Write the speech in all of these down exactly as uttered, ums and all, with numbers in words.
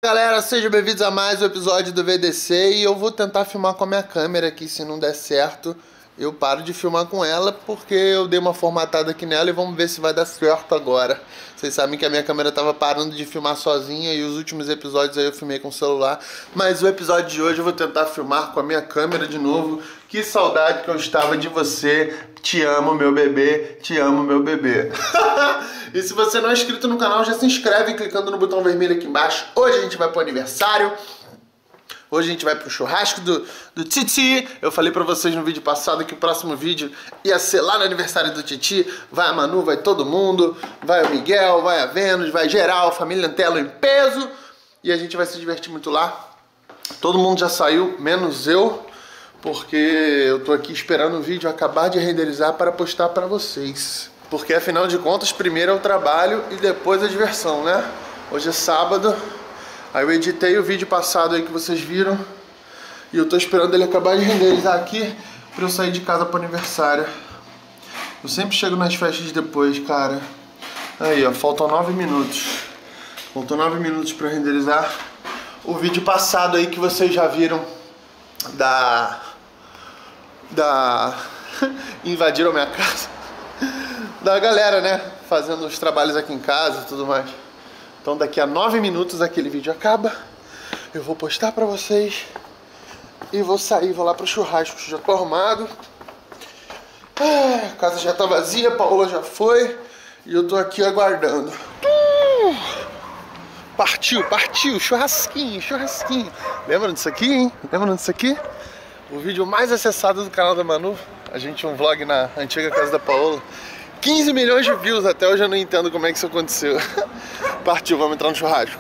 Galera, sejam bem-vindos a mais um episódio do V D C e eu vou tentar filmar com a minha câmera aqui. Se não der certo, eu paro de filmar com ela porque eu dei uma formatada aqui nela e vamos ver se vai dar certo agora. Vocês sabem que a minha câmera tava parando de filmar sozinha e os últimos episódios aí eu filmei com o celular. Mas o episódio de hoje eu vou tentar filmar com a minha câmera de novo. Que saudade que eu estava de você. Te amo, meu bebê. Te amo, meu bebê. E se você não é inscrito no canal, já se inscreve clicando no botão vermelho aqui embaixo. Hoje a gente vai pro aniversário. Hoje a gente vai pro churrasco do, do Titi. Eu falei pra vocês no vídeo passado que o próximo vídeo ia ser lá no aniversário do Titi. Vai a Manu, vai todo mundo. Vai o Miguel, vai a Vênus, vai geral, família Antelo em peso. E a gente vai se divertir muito lá. Todo mundo já saiu, menos eu. Porque eu tô aqui esperando o vídeo acabar de renderizar para postar pra vocês. Porque afinal de contas, primeiro é o trabalho e depois a diversão, né? Hoje é sábado. Aí eu editei o vídeo passado aí que vocês viram. E eu tô esperando ele acabar de renderizar aqui pra eu sair de casa pro aniversário. Eu sempre chego nas festas depois, cara. Aí, ó, faltam nove minutos. Faltam nove minutos pra renderizar o vídeo passado aí que vocês já viram. Da... Da... Invadiram minha casa. Da galera, né? Fazendo os trabalhos aqui em casa e tudo mais. Então daqui a nove minutos aquele vídeo acaba. Eu vou postar pra vocês. E vou sair, vou lá pro churrasco. Já tô arrumado. Ah, a casa já tá vazia, a Paola já foi. E eu tô aqui aguardando. Uh, partiu, partiu, churrasquinho, churrasquinho. Lembram disso aqui, hein? Lembram disso aqui? O vídeo mais acessado do canal da Manu. A gente tinha um vlog na antiga casa da Paola. quinze milhões de views, até hoje eu não entendo como é que isso aconteceu. Partiu, vamos entrar no churrasco.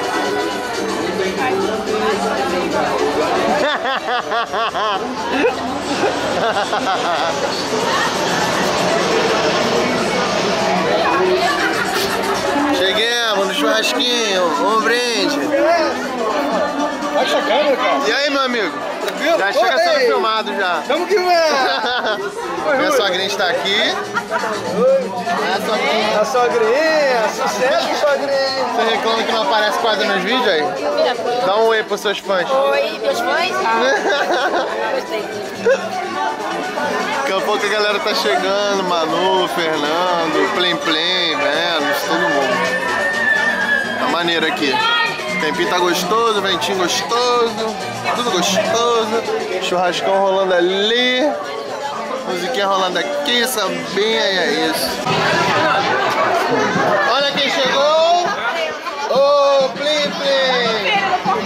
Cheguemos no churrasquinho, um brinde. Vai chegando, cara. E aí, meu amigo? Tranquilo? Já chega sendo Ei. filmado já. Tamo que vem. Minha sogrinha está aqui. É a sogrinha. A sogrinha, sucesso, sogrinha. Você reclama que não aparece quase nos vídeos aí? Dá um oi pros seus fãs. Oi, meus fãs? Ah, gostei. Daqui a pouco a galera tá chegando. Manu, Fernando, Plim Plim, Vênus, todo mundo. Tá maneiro aqui. O tempinho tá gostoso, ventinho gostoso, tudo gostoso. Churrascão rolando ali. Musiquinha rolando aqui, sambinha e é isso. Olha quem chegou! Ô, oh, Plim Plim!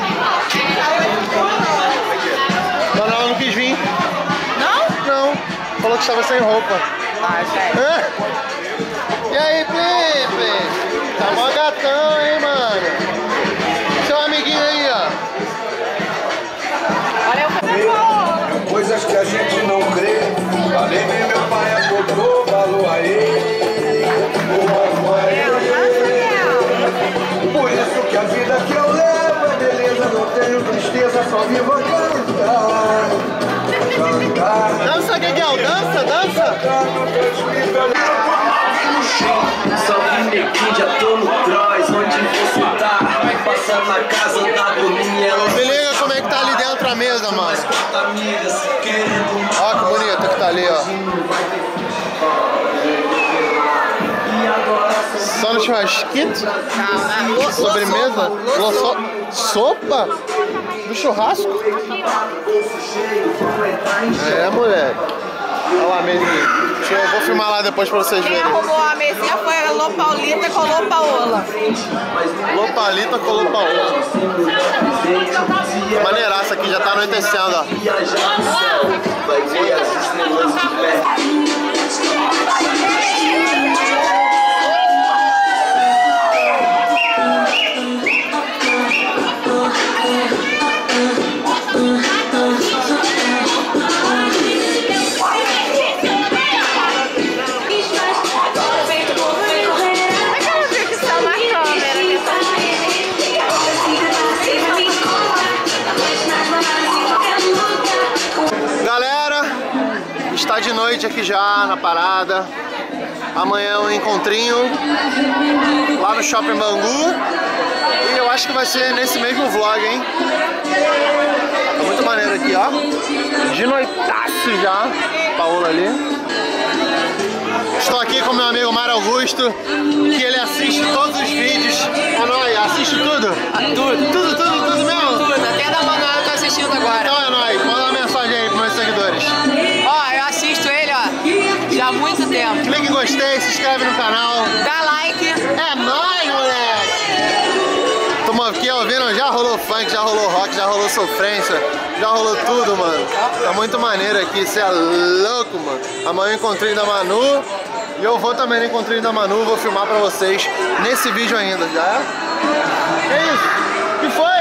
Não, não, não quis vir. Não? Não, falou que estava sem roupa. Ah, sério. E aí, Plim Plim? Tá mó gatão, hein, mano? Seu amiguinho aí, ó. Olha eu fazendo coisas que a gente não crê. Falei bem, meu pai acordou, falou aí. Por isso que a vida que eu levo é beleza, não tenho tristeza, só vivo a cantar. Cantar. Dança, Gueguel, dança, dança. Só vi neguinho, já tô no Trois, onde você tá? Passando na casa da boninha. Se liga como é que tá ali dentro a mesa, mano. Ó que bonito que tá ali, ó. Só no churrasquinho? Sobremesa? So sopa? No churrasco? É, moleque. Olha lá a mesinha. Eu vou filmar lá depois pra vocês Quem verem. arrumou a mesinha foi a Lô Paulita com Lô Paola. Lopalita com Lopaola. Maneiraça aqui, já tá anoitecendo, ó. Vai ver as estrelas de perto. Galera, está de noite aqui já na parada. Amanhã é um encontrinho lá no Shopping Bangu. E eu acho que vai ser nesse mesmo vlog, hein? Tá muito maneiro aqui, ó. De noitaço já. Paola ali. Estou aqui com meu amigo Mário Augusto, que ele assiste todos os vídeos. Manoel, assiste tudo? Tudo. Tudo, tudo, tudo mesmo? Tudo. Até da Manoel eu tô assistindo agora. Então é nóis. Manda uma mensagem aí pros meus seguidores. Ó, eu assisto ele, ó, já há muito tempo. Clique em gostei, se inscreve no canal. Dá like. É nóis, moleque! Tamo aqui ouvindo, já rolou funk, já rolou rock, já rolou sofrência, já rolou tudo, mano. Tá muito maneiro aqui, cê é louco, mano. Amanhã eu encontrei da Manu e eu vou também no encontrinho da Manu, vou filmar pra vocês nesse vídeo ainda, já é? Que isso? Que foi?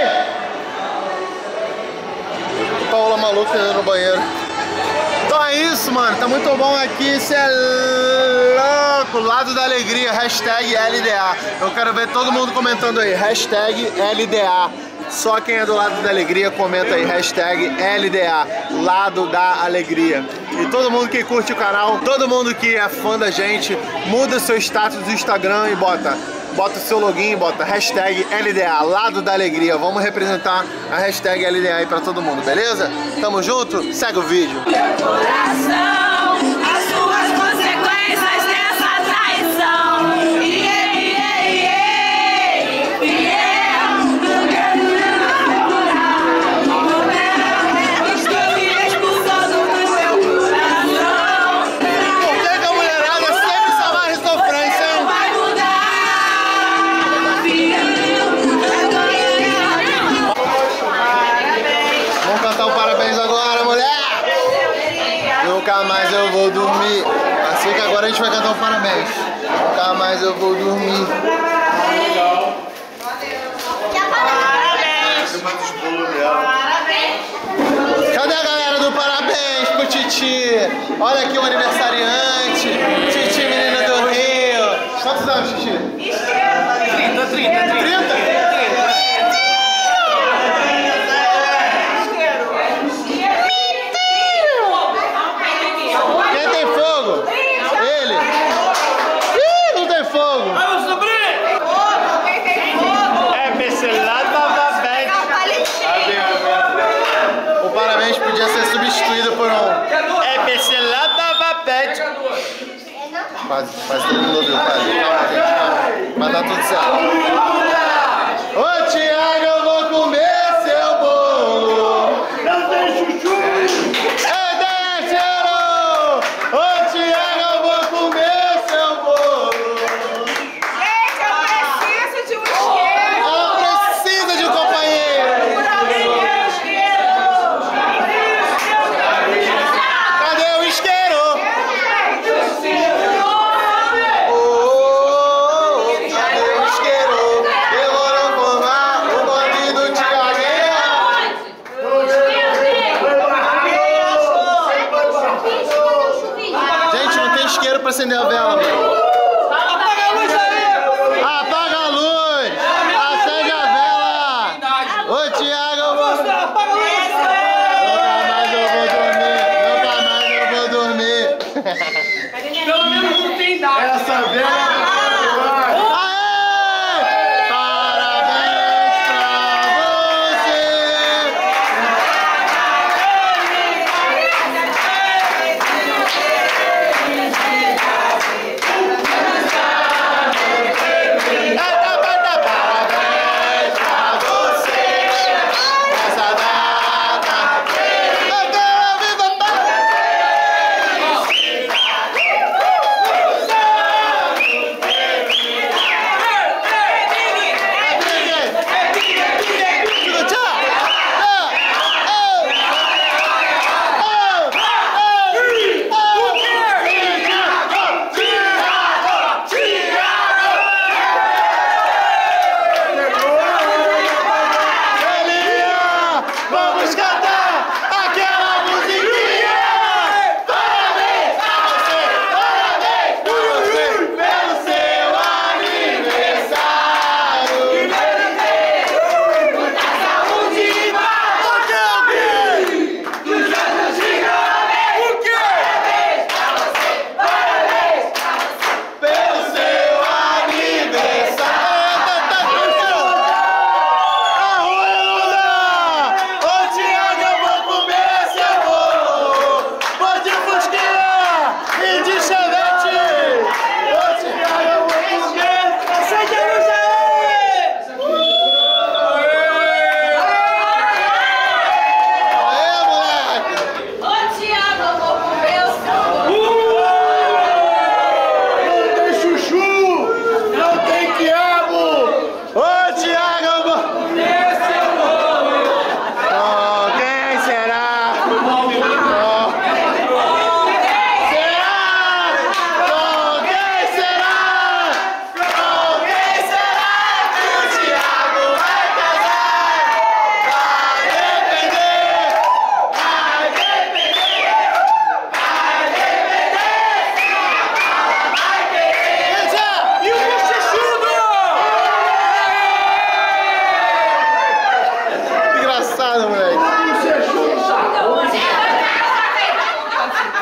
Paola maluca indo no banheiro. Então é isso, mano. Tá muito bom aqui. Cê é louco. Lado da Alegria. Hashtag L D A. Eu quero ver todo mundo comentando aí. Hashtag L D A. Só quem é do Lado da Alegria comenta aí. Hashtag L D A. Lado da Alegria. E todo mundo que curte o canal, todo mundo que é fã da gente, muda seu status do Instagram e bota... Bota o seu login e bota hashtag L D A, Lado da Alegria. Vamos representar a hashtag L D A aí pra todo mundo, beleza? Tamo junto? Segue o vídeo. Coração, as suas consequências dessa traição. Yeah, yeah, yeah, yeah. Estou me expulsando do seu coração. Por que que a mulherada sempre se amarra em sofrência, hein? Vai mudar. Vamos cantar o parabéns agora, mulher! Nunca mais eu vou dormir. Assim que agora a gente vai cantar o parabéns. Nunca mais eu vou dormir. Cadê a galera do parabéns pro Titi? Olha aqui o aniversariante. Titi, menina do Rio. Quantos anos, Titi? trinta, trinta, trinta? Quem tem fogo? Ele. Ih, não tem fogo. É, Becelada Babete. O parabéns podia ser substituído por um. É, Becelada Babete. Quase, quase todo mundo ouviu, quase. Calma, gente, calma. Vai dar tudo certo. Ô, Tiago, eu vou comer seu bolo. Não tem chuchu. É, desceram! Ô, Tiago, eu vou comer seu bolo. Gente, eu preciso de um isqueiro. Ela precisa de um companheiro. Cadê o isqueiro? Ô, cadê o isqueiro? Eu vou não formar o bonde do Tiaguinho. Gente, não tem isqueiro pra acender a vela, mano. Apaga a luz aí. Apaga a luz! Acende a vela! Ô, Tiago, eu vou... Apaga a luz. Nunca mais eu vou dormir! Nunca mais eu vou dormir! Pelo menos não tem dado. Essa vela. Aê! Parabéns pra você!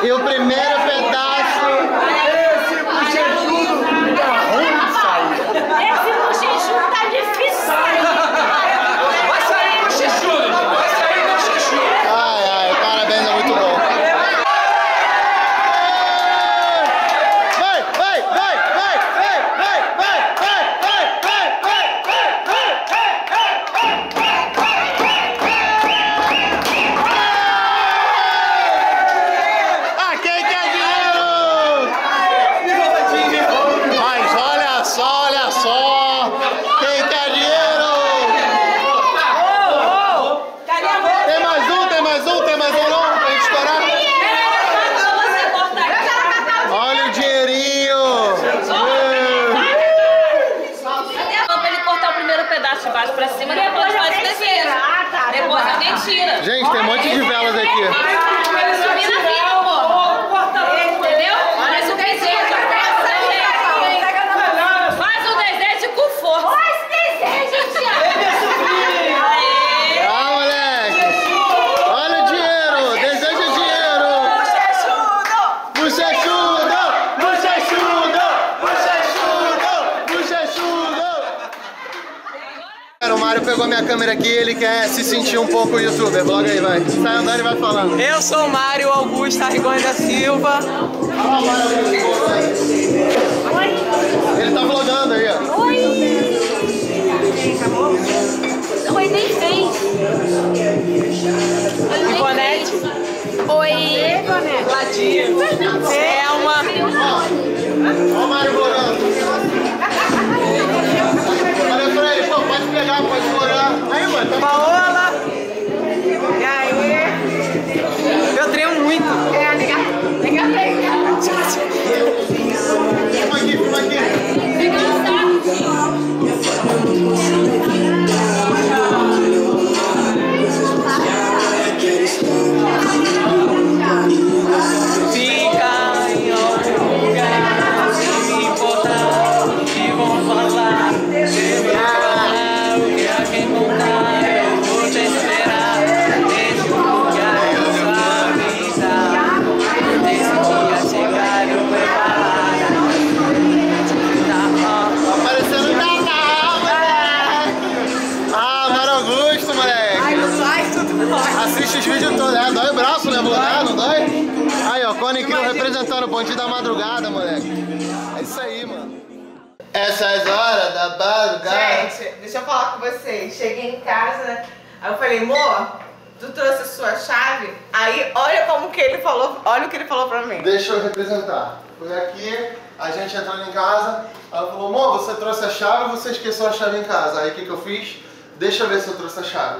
E o primeiro pedaço. Esse bochechudo tá ruim de sair. Esse bochechudo tá difícil. Vai sair bochechudo. Vai sair bochechudo. Ai, ai, parabéns, é muito bom. Vai, vai, vai, vai, vai, vai, vai, vai, vai, vai, vai, Ah, quem quer dinheiro? Mas olha só, olha só. Quem quer dinheiro? Tem mais um, tem mais um, tem mais um não? Pra gente estourar? Olha o dinheirinho! Pra ele cortar o primeiro pedaço de baixo pra cima, depois faz o desenho. Depois alguém tira. Gente, tem um monte de velas aqui. Subir na fila, pô. Entendeu? Faz o desenho. Faz o desenho com força. Faz o desenho, Thiago. Ah, moleque! Olha o dinheiro! Deseja dinheiro! Bochechudo! Bochechudo! Bochechudo! Bochechudo! Cara, o Mário pegou minha câmera aqui, ele quer se sentir um pouco youtuber. Vloga aí, vai. Sai andando e vai falando. Eu sou o Mário Augusto Arigões da Silva. Ah, o Mário ele tá vlogando aí, ó. Oi! Oi, nem fez. Ivonete. Oi, Ivonete. Ladinho. Selma. Ó o Mário vlogando. Olha pra ele, pô, pode pegar, pode florar. Aí, mano, tá Paola. E aí? Eu treino muito. É, liga, liga bem. Filma aqui, filma aqui. Fica em algum lugar, sem me importar o que vão falar. Sem me importar o que a quem contar, eu vou te esperar. Nesse lugar eu vou avisar. Nesse dia chegar eu preparar. Tá parecendo um canal, moleque. Ah, Mário Augusto, moleque. Assiste os vídeos todos. É, dói o braço, né, vlogar? Não dói? Aí, ó, Cone Crew representando o bonde da madrugada, moleque. É isso aí, mano. Essas horas da madrugada. Gente, deixa eu falar com vocês. Cheguei em casa, aí eu falei, amor, tu trouxe a sua chave? Aí olha como que ele falou, olha o que ele falou pra mim. Deixa eu representar. Foi aqui, a gente entrando em casa. Ela falou, amor, você trouxe a chave ou você esqueceu a chave em casa? Aí o que, que eu fiz? Deixa eu ver se eu trouxe a chave.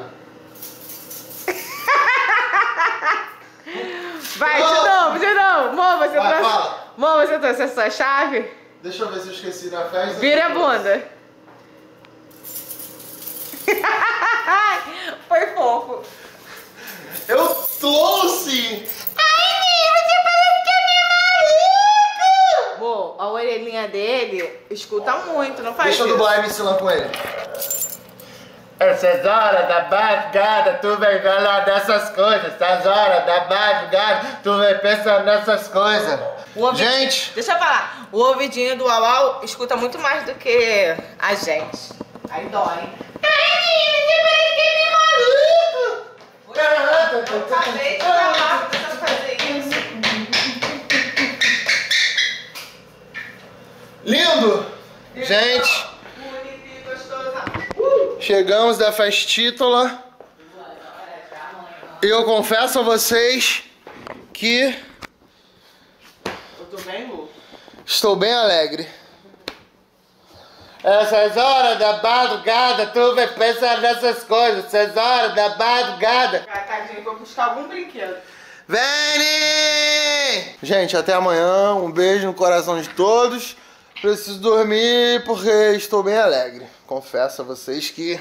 Vai, Oh. de novo, de novo. Amor, você Vai, trouxe. fala. Amor, você trouxe a sua chave? Deixa eu ver se eu esqueci na festa. Vira a bunda. Foi fofo. Eu trouxe! Amor, a orelhinha dele escuta muito, não faz Deixa eu isso. dublar M C lá com ele. Essas horas da madrugada, tu vem falar dessas coisas. Essas horas da madrugada, tu vem pensando nessas coisas. O ouvi- Gente, Deixa eu falar, o ouvidinho do Auau escuta muito mais do que a gente. Aí dói. Eu acabei de falar, deixa eu fazer isso. lindo! Gente, Bonito e gostoso. chegamos da festítola. Eu confesso a vocês que Eu tô bem louco. estou bem alegre. Essas horas da madrugada, tu vai pensar nessas coisas. Essas horas da madrugada. Tadinho, vou buscar algum brinquedo. Vem! Gente, até amanhã. Um beijo no coração de todos. Preciso dormir porque estou bem alegre. Confesso a vocês que...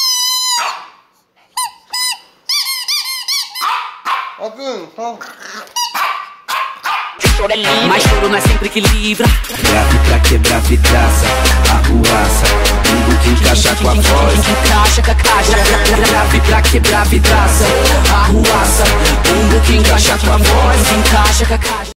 Mas choro não é sempre que livra. Grave pra quebrar vidraça, arruaça, tudo que encaixa com a voz. Encaixa com a caixa. Grave pra quebrar vidraça, arruaça, tudo que encaixa com a voz. Encaixa caixa.